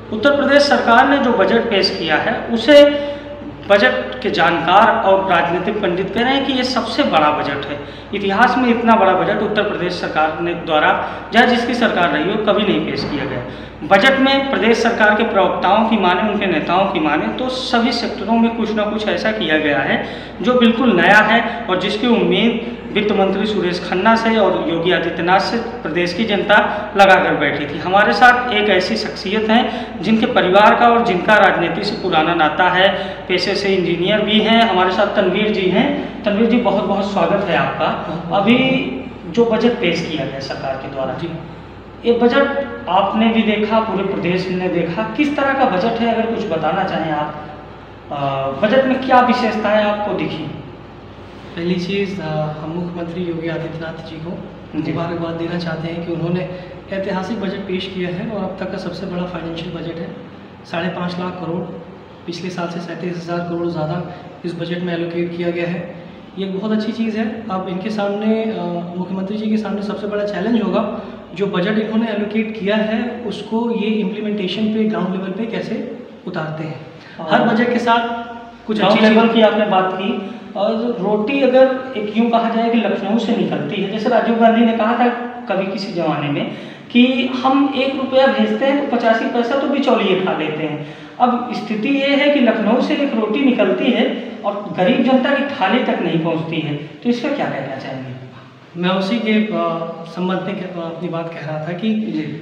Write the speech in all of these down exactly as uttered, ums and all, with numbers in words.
उत्तर प्रदेश सरकार ने जो बजट पेश किया है उसे बजट के जानकार और राजनीतिक पंडित कह रहे हैं कि ये सबसे बड़ा बजट है। इतिहास में इतना बड़ा बजट उत्तर प्रदेश सरकार ने द्वारा चाहे जिसकी सरकार रही हो कभी नहीं पेश किया गया। बजट में प्रदेश सरकार के प्रवक्ताओं की माने, उनके नेताओं की माने तो सभी सेक्टरों में कुछ ना कुछ ऐसा किया गया है जो बिल्कुल नया है और जिसकी उम्मीद वित्त मंत्री सुरेश खन्ना से और योगी आदित्यनाथ से प्रदेश की जनता लगाकर बैठी थी। हमारे साथ एक ऐसी शख्सियत हैं जिनके परिवार का और जिनका राजनीति से पुराना नाता है, पेशे से इंजीनियर भी हैं। हमारे साथ तनवीर जी हैं। तनवीर जी, बहुत बहुत स्वागत है आपका। अभी जो बजट पेश किया गया सरकार के द्वारा, जी ये बजट आपने भी देखा, पूरे प्रदेश ने देखा, किस तरह का बजट है, अगर कुछ बताना चाहें आप। आ, बजट में क्या विशेषताएं आपको दिखी? पहली चीज़, हम मुख्यमंत्री योगी आदित्यनाथ जी को मुबारकबाद देना चाहते हैं कि उन्होंने ऐतिहासिक बजट पेश किया है और अब तक का सबसे बड़ा फाइनेंशियल बजट है। साढ़े पाँच लाख करोड़, पिछले साल से सैंतीस हज़ार करोड़ ज़्यादा इस बजट में एलोकेट किया गया है। ये एक बहुत अच्छी चीज़ है। अब इनके सामने, मुख्यमंत्री जी के सामने सबसे बड़ा चैलेंज होगा जो बजट इन्होंने एलोकेट किया है उसको ये इम्प्लीमेंटेशन पे, ग्राउंड लेवल पे कैसे उतारते हैं। हर बजट के साथ कुछ अच्छी लेवल की आपने बात की, और रोटी अगर एक यूँ कहा जाए कि लखनऊ से निकलती है, जैसे राजीव गांधी ने कहा था कभी किसी ज़माने में कि हम एक रुपया भेजते हैं तो पचासी पैसा तो बिचौलिए खा लेते हैं। अब स्थिति ये है कि लखनऊ से एक रोटी निकलती है और गरीब जनता की थाली तक नहीं पहुंचती है, तो इस पर क्या कहना चाहेंगे? मैं उसी के संबंध में अपनी बात कह रहा था कि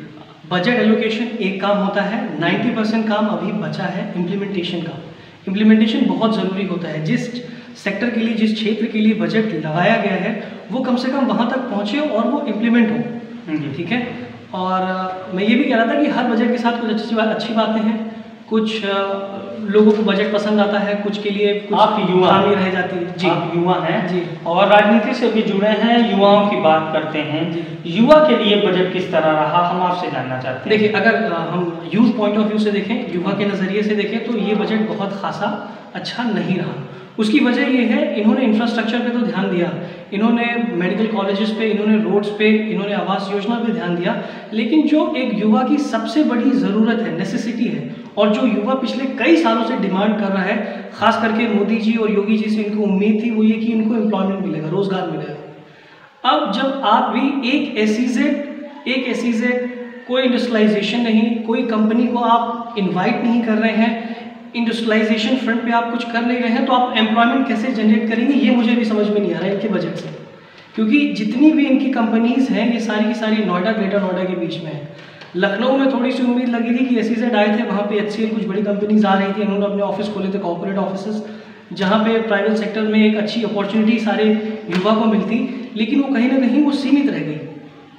बजट एलोकेशन एक काम होता है, नब्बे परसेंट काम अभी बचा है इम्प्लीमेंटेशन का। इम्प्लीमेंटेशन बहुत ज़रूरी होता है। जिस सेक्टर के लिए, जिस क्षेत्र के लिए बजट लगाया गया है वो कम से कम वहाँ तक पहुँचे और वो इम्प्लीमेंट हो, ठीक है। और मैं ये भी कह रहा था कि हर बजट के साथ कुछ अच्छी बात अच्छी बातें हैं। कुछ लोगों को बजट पसंद आता है, कुछ के लिए कुछ आप युवा खामी रह जाती है। जी, आप युवा हैं जी, और राजनीति से भी जुड़े हैं, युवाओं की बात करते हैं। युवा के लिए बजट किस तरह रहा, हम आपसे जानना चाहते हैं। देखिए, अगर हम यूथ पॉइंट ऑफ व्यू से देखें, युवा के नज़रिए से देखें तो ये बजट बहुत खासा अच्छा नहीं रहा। उसकी वजह ये है, इन्होंने इंफ्रास्ट्रक्चर पे तो ध्यान दिया, इन्होंने मेडिकल कॉलेजेस पे, इन्होंने रोड्स पे, इन्होंने आवास योजना पे ध्यान दिया, लेकिन जो एक युवा की सबसे बड़ी ज़रूरत है, नेसेसिटी है, और जो युवा पिछले कई सालों से डिमांड कर रहा है, खास करके मोदी जी और योगी जी से इनको उम्मीद थी, वो ये कि इनको एम्प्लॉयमेंट मिलेगा, रोजगार मिलेगा। अब जब आप भी एक एसीजेड एक एसीजेड कोई इंडस्ट्रियलाइजेशन नहीं, कोई कंपनी को आप इन्वाइट नहीं कर रहे हैं, इंडस्ट्रियलाइजेशन फ्रंट पे आप कुछ कर नहीं रहे हैं, तो आप एम्प्लॉयमेंट कैसे जनरेट करेंगे, ये मुझे भी समझ में नहीं आ रहा है इनके बजट से। क्योंकि जितनी भी इनकी कंपनीज हैं ये सारी की सारी नोएडा, ग्रेटर नोएडा के बीच में है। लखनऊ में थोड़ी सी उम्मीद लगी थी कि एसीजेड आए थे, वहाँ पे एचसीएल कुछ बड़ी कंपनीज आ रही थी, इन्होंने अपने ऑफिस खोले थे, कॉर्पोरेट ऑफिस, जहाँ पे प्राइवेट सेक्टर में एक अच्छी अपॉर्चुनिटी सारे युवा को मिलती, लेकिन वो कहीं ना कहीं वो सीमित रह गई।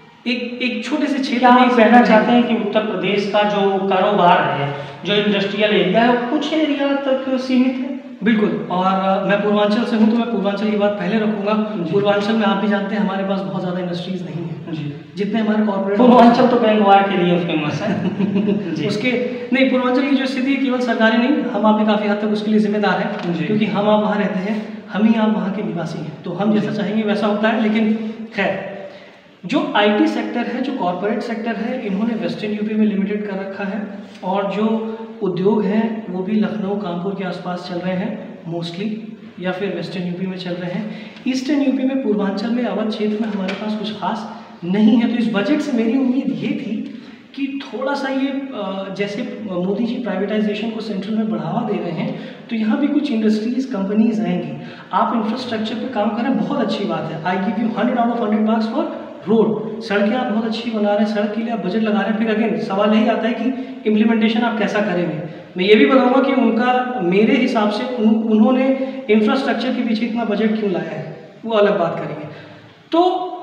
एक एक छोटे से क्षेत्र में कहना चाहते हैं कि उत्तर प्रदेश का जो कारोबार है, जो इंडस्ट्रियल एरिया है, वो कुछ एरिया तक सीमित है। बिल्कुल। और मैं पूर्वांचल से हूँ तो मैं पूर्वांचल की बात पहले रखूँगा। पूर्वांचल में आप भी जानते हैं हमारे पास बहुत ज़्यादा इंडस्ट्रीज नहीं है जी, जितने हमारे कॉर्पोरेट। पूर्वांचल तो बैंगवार के लिए फेमस है जी। उसके नहीं, पूर्वांचल की जो स्थिति है केवल सरकारी नहीं, हम आप भी काफ़ी हद तक उसके लिए जिम्मेदार हैं, क्योंकि हम आप वहाँ रहते हैं, हम ही आप वहाँ के निवासी हैं, तो हम जैसा चाहेंगे वैसा होता है। लेकिन खैर, जो आईटी सेक्टर है, जो कॉर्पोरेट सेक्टर है, इन्होंने वेस्टर्न यूपी में लिमिटेड कर रखा है, और जो उद्योग हैं वो भी लखनऊ, कानपुर के आसपास चल रहे हैं मोस्टली, या फिर वेस्टर्न यूपी में चल रहे हैं। ईस्टर्न यूपी में, पूर्वांचल में, अवध क्षेत्र में हमारे पास कुछ खास नहीं है। तो इस बजट से मेरी उम्मीद ये थी कि थोड़ा सा ये, जैसे मोदी जी प्राइवेटाइजेशन को सेंट्रल में बढ़ावा दे रहे हैं, तो यहाँ भी कुछ इंडस्ट्रीज, कंपनीज आएंगी। आप इंफ्रास्ट्रक्चर पे काम करें, बहुत अच्छी बात है। I give you hundred out of hundred marks for road. सड़कें आप बहुत अच्छी बना रहे हैं, सड़क के लिए आप बजट लगा रहे हैं, फिर अगेन सवाल यही आता है कि इम्प्लीमेंटेशन आप कैसा करेंगे। मैं ये भी बताऊंगा कि उनका, मेरे हिसाब से उन, उन्होंने इंफ्रास्ट्रक्चर के पीछे इतना बजट क्यों लाया है, वो अलग बात करेंगे। तो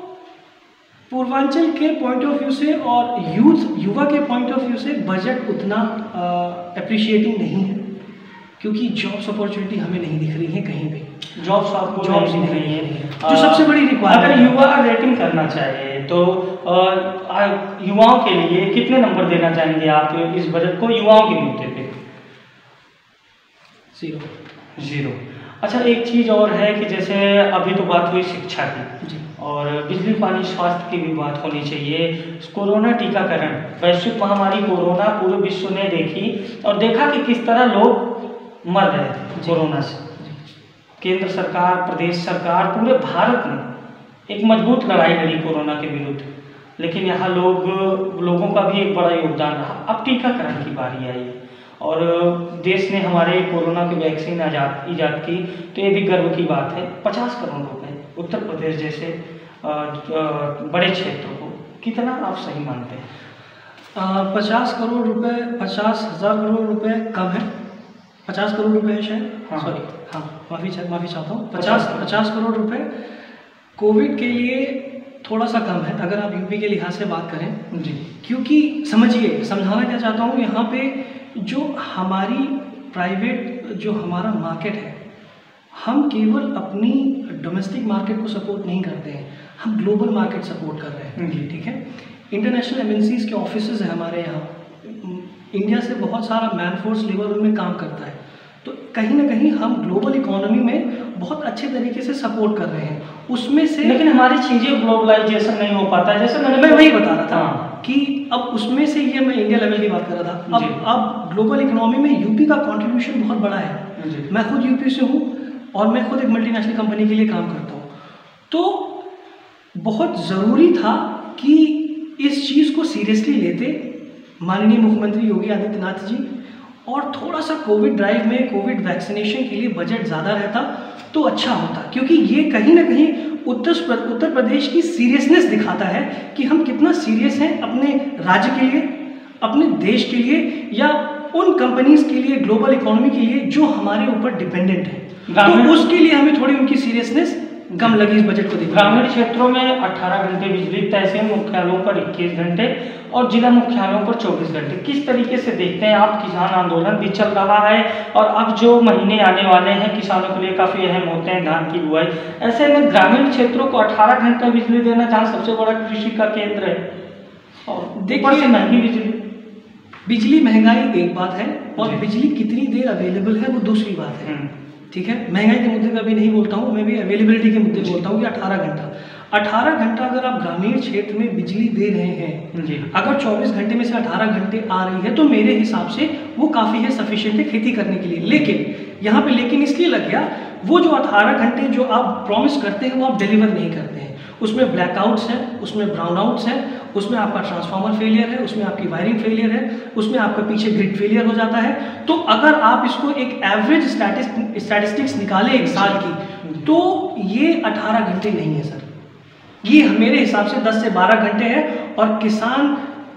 पूर्वांचल के पॉइंट ऑफ व्यू से और यूथ, युवा के पॉइंट ऑफ व्यू से बजट उतना अप्रिशिएटिंग नहीं है, क्योंकि जॉब्स अपॉर्चुनिटी हमें नहीं दिख रही है कहीं भी। जॉब्स आपको जॉब्स नहीं दिख रही है, जो सबसे बड़ी रिक्वायरमेंट। अगर युवा रेटिंग करना चाहिए तो युवाओं के लिए कितने नंबर देना चाहेंगे आप इस बजट को, युवाओं के मुद्दे पे? जीरो। जीरो। अच्छा, एक चीज़ और है कि जैसे अभी तो बात हुई शिक्षा की, और बिजली पानी स्वास्थ्य की भी बात होनी चाहिए। कोरोना टीकाकरण, वैश्विक महामारी कोरोना पूरे विश्व ने देखी और देखा कि किस तरह लोग मर रहे थे कोरोना से। केंद्र सरकार, प्रदेश सरकार, पूरे भारत ने एक मजबूत लड़ाई लड़ी कोरोना के विरुद्ध, लेकिन यहाँ लोग लोगों का भी एक बड़ा योगदान रहा। अब टीकाकरण की बारी आई है और देश ने हमारे कोरोना की वैक्सीन आजाद ईजाद की, तो ये भी गर्व की बात है। पचास करोड़ रुपए उत्तर प्रदेश जैसे बड़े क्षेत्र को कितना आप सही मानते हैं? पचास करोड़ रुपए, पचास हज़ार करोड़ रुपए कम है। पचास करोड़ रुपए है शायद, हाँ सॉरी, हाँ माफ़ी माफ़ी चाहता हूँ। पचास पचास करोड़ रुपए कोविड के लिए थोड़ा सा कम है अगर आप यूपी के लिहाज से बात करें जी। क्योंकि समझिए, समझाना क्या चाहता हूँ, यहाँ पे जो हमारी प्राइवेट जो हमारा मार्केट है, हम केवल अपनी डोमेस्टिक मार्केट को सपोर्ट नहीं करते हैं, हम ग्लोबल मार्केट सपोर्ट कर रहे हैं। ठीक है, इंटरनेशनल एमएनसीज के ऑफिसेज हैं हमारे यहाँ, इंडिया से बहुत सारा मैन फोर्स लेबर उनमें काम करता है, तो कहीं ना कहीं हम ग्लोबल इकोनॉमी में बहुत अच्छे तरीके से सपोर्ट कर रहे हैं उसमें से। लेकिन हमारी चीज़ें ग्लोबलाइजेशन नहीं हो पाता है, जैसे मैंने मैं वही बता रहा था कि अब उसमें से ये मैं इंडिया लेवल की बात कर रहा था। अब अब ग्लोबल इकोनॉमी में यूपी का कंट्रीब्यूशन बहुत बड़ा है। मैं खुद यूपी से हूँ और मैं खुद एक मल्टीनेशनल कंपनी के लिए काम करता हूँ, तो बहुत ज़रूरी था कि इस चीज़ को सीरियसली लेते माननीय मुख्यमंत्री योगी आदित्यनाथ जी, और थोड़ा सा कोविड ड्राइव में कोविड वैक्सीनेशन के लिए बजट ज़्यादा रहता तो अच्छा होता, क्योंकि ये कहीं ना कहीं उत्तर उत्तर प्रदेश की सीरियसनेस दिखाता है कि हम कितना सीरियस हैं अपने राज्य के लिए, अपने देश के लिए, या उन कंपनीज के लिए, ग्लोबल इकोनॉमी के लिए जो हमारे ऊपर डिपेंडेंट है। तो उसके लिए हमें थोड़ी उनकी सीरियसनेस कम लगी इस बजट को देखकर। ग्रामीण क्षेत्रों में अठारह घंटे बिजली, तहसील मुख्यालयों पर इक्कीस घंटे और जिला मुख्यालयों पर चौबीस घंटे। किस तरीके से देखते हैं आप? किसान आंदोलन भी चल रहा है और अब जो महीने आने वाले हैं किसानों के लिए काफ़ी अहम होते हैं, धान की बुआई। ऐसे में ग्रामीण क्षेत्रों को अठारह घंटे बिजली देना, जहाँ सबसे बड़ा कृषि का केंद्र है, और देखिए महंगी बिजली बिजली महंगाई एक बात है और बिजली कितनी देर अवेलेबल है वो दूसरी बात है। ठीक है, महंगाई के मुद्दे पे अभी नहीं बोलता हूँ, मैं भी अवेलेबिलिटी के मुद्दे बोलता हूँ कि अठारह घंटा अठारह घंटा अगर आप ग्रामीण क्षेत्र में बिजली दे रहे हैं जी, अगर चौबीस घंटे में से अठारह घंटे आ रही है तो मेरे हिसाब से वो काफ़ी है, सफिशिएंट है खेती करने के लिए। लेकिन यहाँ पे लेकिन इसलिए लग गया, वो जो अठारह घंटे जो आप प्रॉमिस करते हैं वो आप डिलीवर नहीं करते हैं। उसमें ब्लैकआउट्स हैं, उसमें ब्राउनआउट्स हैं, उसमें आपका ट्रांसफार्मर फेलियर है, उसमें आपकी वायरिंग फेलियर है, उसमें आपका पीछे ग्रिड फेलियर हो जाता है। तो अगर आप इसको एक एवरेज स्टैटिस्टिक्स निकालें एक साल की, तो ये अठारह घंटे नहीं है सर, ये मेरे हिसाब से दस से बारह घंटे है। और किसान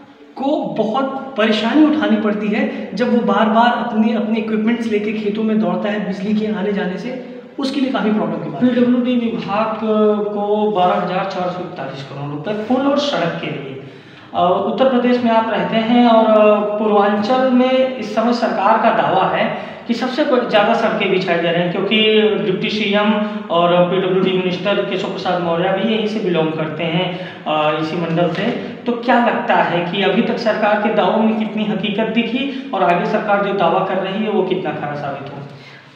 को बहुत परेशानी उठानी पड़ती है जब वो बार बार अपने अपने इक्विपमेंट्स लेके खेतों में दौड़ता है बिजली के आने जाने से, उसके लिए काफ़ी प्रॉब्लम की बात है। पीडब्ल्यूडी विभाग को बारह हजार चार सौ इकतालीस करोड़ रुपए पुल और सड़क के लिए। उत्तर प्रदेश में आप रहते हैं और पूर्वांचल में इस समय सरकार का दावा है कि सबसे ज़्यादा सड़कें बिछाई जा रही हैं, क्योंकि डिप्टी सीएम और पीडब्ल्यूडी मिनिस्टर केशव प्रसाद मौर्य भी यहीं से बिलोंग करते हैं, इसी मंडल से। तो क्या लगता है कि अभी तक सरकार के दावों में कितनी हकीकत दिखी और आगे सरकार जो दावा कर रही है वो कितना खरा साबित हो?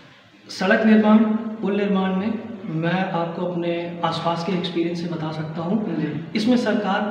सड़क निर्माण, पुल निर्माण में मैं आपको अपने आसपास के एक्सपीरियंस से बता सकता हूँ, इसमें सरकार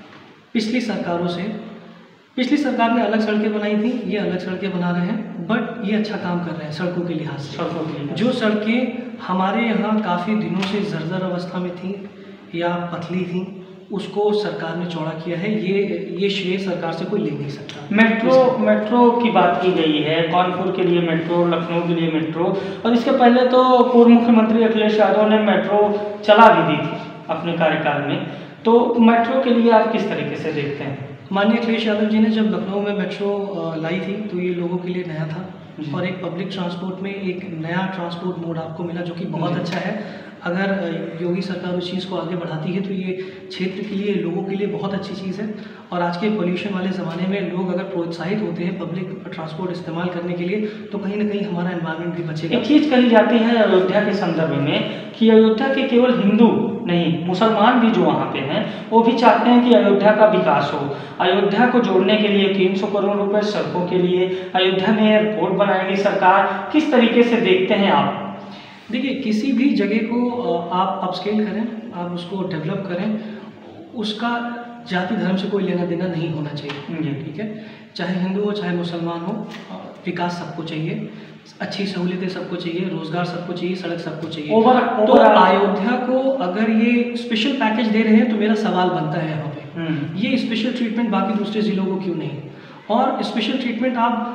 पिछली सरकारों से, पिछली सरकार ने अलग सड़कें बनाई थी, ये अलग सड़कें बना रहे हैं, बट ये अच्छा काम कर रहे हैं सड़कों के लिहाज से। सड़कों के लिए जो सड़कें हमारे यहाँ काफ़ी दिनों से जर्जर अवस्था में थी या पतली थी, उसको सरकार ने चौड़ा किया है। ये ये श्रेय सरकार से कोई ले नहीं सकता। मेट्रो मेट्रो की बात की गई है, कानपुर के लिए मेट्रो, लखनऊ के लिए मेट्रो, और इसके पहले तो पूर्व मुख्यमंत्री अखिलेश यादव ने मेट्रो चला भी दी थी अपने कार्यकाल में। तो मेट्रो के लिए आप किस तरीके से देखते हैं? माननीय अखिलेश यादव जी ने जब लखनऊ में मेट्रो लाई थी तो ये लोगों के लिए नया था और एक पब्लिक ट्रांसपोर्ट में एक नया ट्रांसपोर्ट मोड आपको मिला, जो कि बहुत अच्छा है। अगर योगी सरकार उस चीज़ को आगे बढ़ाती है तो ये क्षेत्र के लिए, लोगों के लिए बहुत अच्छी चीज़ है। और आज के पोल्यूशन वाले ज़माने में लोग अगर प्रोत्साहित होते हैं पब्लिक ट्रांसपोर्ट इस्तेमाल करने के लिए, तो कहीं ना कहीं हमारा एनवायरनमेंट भी बचेगा। एक चीज़ कही जाती है अयोध्या के संदर्भ में कि अयोध्या के केवल हिंदू नहीं, मुसलमान भी जो वहाँ पे हैं वो भी चाहते हैं कि अयोध्या का विकास हो। अयोध्या को जोड़ने के लिए तीन सौ करोड़ रुपए सड़कों के लिए, अयोध्या में एयरपोर्ट बनाएगी सरकार। किस तरीके से देखते हैं आप? देखिए, किसी भी जगह को आप अपस्केल करें, आप उसको डेवलप करें, उसका जाति धर्म से कोई लेना देना नहीं होना चाहिए, ठीक है। चाहे हिंदू हो चाहे मुसलमान हो, विकास सबको चाहिए, अच्छी सहूलियतें सबको चाहिए, रोजगार सबको चाहिए, सड़क सबको चाहिए। ओवर तो अयोध्या को अगर ये स्पेशल पैकेज दे रहे हैं तो मेरा सवाल बनता है यहाँ पे, ये स्पेशल ट्रीटमेंट बाकी दूसरे ज़िलों को क्यों नहीं? और स्पेशल ट्रीटमेंट आप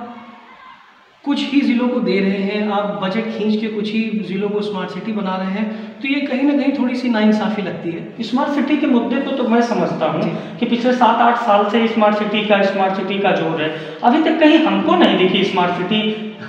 कुछ ही ज़िलों को दे रहे हैं, आप बजट खींच के कुछ ही ज़िलों को स्मार्ट सिटी बना रहे हैं, तो ये कहीं ना कहीं थोड़ी सी नाइंसाफ़ी लगती है। स्मार्ट सिटी के मुद्दे को तो मैं समझता हूँ कि पिछले सात आठ साल से स्मार्ट सिटी का स्मार्ट सिटी का जोर है, अभी तक कहीं हमको नहीं दिखी स्मार्ट सिटी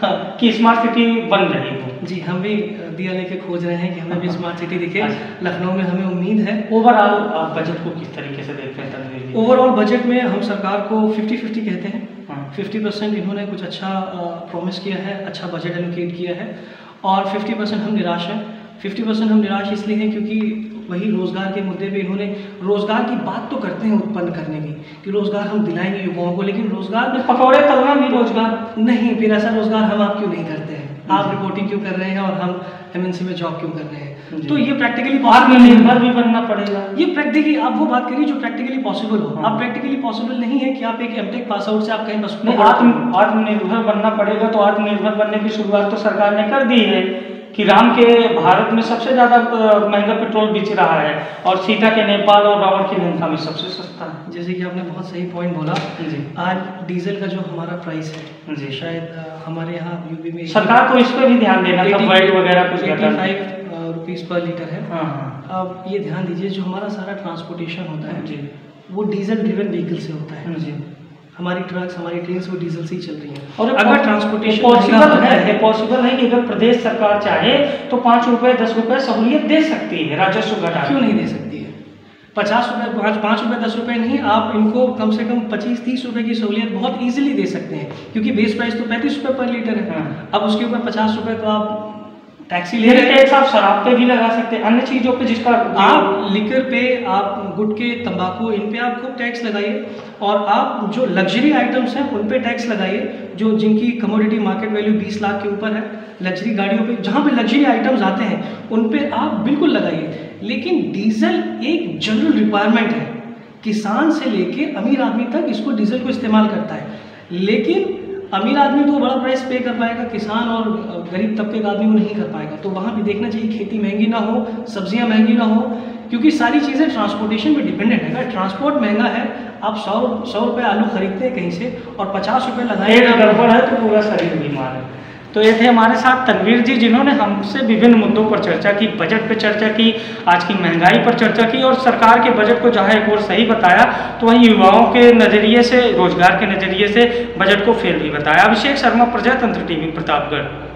कि स्मार्ट सिटी बन रही हो। जी, हम भी दिया लेके खोज रहे हैं कि हमें भी स्मार्ट सिटी दिखे। लखनऊ में हमें उम्मीद है। ओवरऑल आप बजट को किस तरीके से देखते हैं तनवीर जी? ओवरऑल बजट में हम सरकार को फिफ्टी फिफ्टी कहते हैं। फिफ्टी परसेंट इन्होंने कुछ अच्छा प्रॉमिस किया है, अच्छा बजट एलोकेट किया है, और फिफ्टी परसेंट हम निराश हैं। फिफ्टी परसेंट हम निराश इसलिए हैं क्योंकि वही रोज़गार के मुद्दे पे इन्होंने रोज़गार की बात तो करते हैं उत्पन्न करने की कि रोज़गार हम दिलाएंगे युवाओं को, लेकिन रोज़गार में पकौड़े तलना भी रोज़गार नहीं। फिर ऐसा रोज़गार हम आप क्यों नहीं करते हैं? आप रिपोर्टिंग क्यों कर रहे हैं और हम एमएनसी में जॉब क्यों कर रहे हैं? तो ये प्रैक्टिकली आत्मनिर्भर भी बनना पड़ेगा। ये प्रैक्टिकली आप वो बात करिए जो प्रैक्टिकली पॉसिबल हो। आप प्रैक्टिकली पॉसिबल नहीं है कि आप एक एमटेक पास आउट से आप कहीं बस आत्म आत्मनिर्भर बनना पड़ेगा। तो आत्मनिर्भर बनने की शुरुआत तो सरकार ने कर दी है कि राम के भारत में सबसे ज़्यादा महंगा पेट्रोल बिक रहा है और सीता के नेपाल और रावण की लंका में सबसे सस्ता है। जैसे कि आपने बहुत सही पॉइंट बोला जी। आज डीजल का जो हमारा प्राइस है जी, शायद हमारे यहाँ यूपी में सरकार को इस पर भी ध्यान देना था, वाइट वगैरह कुछ eighty five rupees per litre है। हाँ। अब ये ध्यान दीजिए, जो हमारा सारा ट्रांसपोर्टेशन होता है जी, वो डीजल ड्रिवन व्हीकल से होता है जी। हमारी ट्रक्स, हमारी ट्रेन वो डीजल से ही चल रही हैं। और अगर ट्रांसपोर्टेशन पॉसिबल है पॉसिबल है कि अगर प्रदेश सरकार चाहे तो पाँच रुपए दस रुपए सहूलियत दे सकती है, राजस्व घटा। क्यों नहीं दे सकती है? पचास रुपये पाँच पाँच रुपये दस रुपये नहीं, आप इनको कम से कम पच्चीस तीस रुपये की सहूलियत बहुत ईजिली दे सकते हैं, क्योंकि बेस प्राइस तो पैंतीस रुपये पर लीटर है। अब उसके ऊपर पचास रुपये तो आप टैक्सी ले रहे हैं। टैक्स आप शराब पे भी लगा सकते हैं, अन्य चीज़ों पे जिसका आप लिकर पे, आप गुटखे, तंबाकू, इन पे आप खूब टैक्स लगाइए, और आप जो लग्जरी आइटम्स हैं उन पे टैक्स लगाइए, जो जिनकी कमोडिटी मार्केट वैल्यू बीस लाख के ऊपर है। लग्जरी गाड़ियों पे, जहाँ पे लग्जरी आइटम्स आते हैं उन पे आप बिल्कुल लगाइए। लेकिन डीजल एक जनरल रिक्वायरमेंट है, किसान से लेके अमीर आदमी तक इसको डीजल को इस्तेमाल करता है, लेकिन अमीर आदमी तो बड़ा प्राइस पे कर पाएगा, किसान और गरीब तबके का आदमी वो नहीं कर पाएगा। तो वहाँ भी देखना चाहिए खेती महंगी ना हो, सब्जियाँ महंगी ना हो, क्योंकि सारी चीज़ें ट्रांसपोर्टेशन पे डिपेंडेंट है। अगर ट्रांसपोर्ट महंगा है, आप सौ सौ रुपये आलू खरीदते हैं कहीं से और पचास रुपये लगाए गड़बड़ है तो पूरा शरीर बीमार है। तो ये थे हमारे साथ तनवीर जी, जिन्होंने हमसे विभिन्न मुद्दों पर चर्चा की, बजट पर चर्चा की, आज की महंगाई पर चर्चा की, और सरकार के बजट को जहाँ एक और सही बताया तो वहीं युवाओं के नज़रिए से, रोजगार के नज़रिए से बजट को फेल भी बताया। अभिषेक शर्मा, प्रजातंत्र टीवी, प्रतापगढ़।